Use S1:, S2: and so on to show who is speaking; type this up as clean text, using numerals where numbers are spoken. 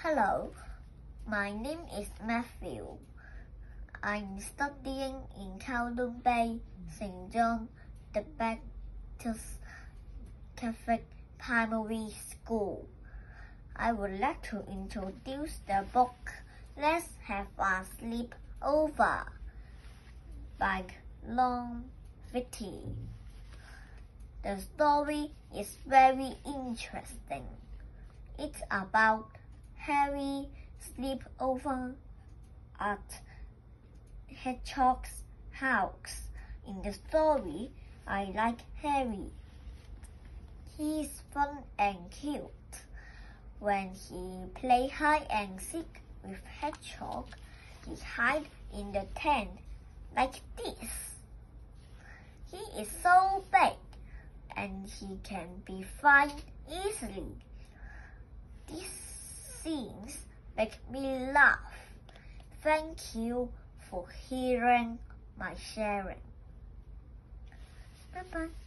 S1: Hello, my name is Matthew. I'm studying in Kowloon Bay, St. John the Baptist Catholic Primary School. I would like to introduce the book Let's Have a Sleepover by Feuti. The story is very interesting. It's about Harry sleepover at Hedgehog's house. In the story, I like Harry. He's fun and cute. When he plays hide and seek with Hedgehog, he hides in the tent like this. He is so big and he can be found easily. These scenes make me laugh. Thank you for hearing my sharing. Bye bye.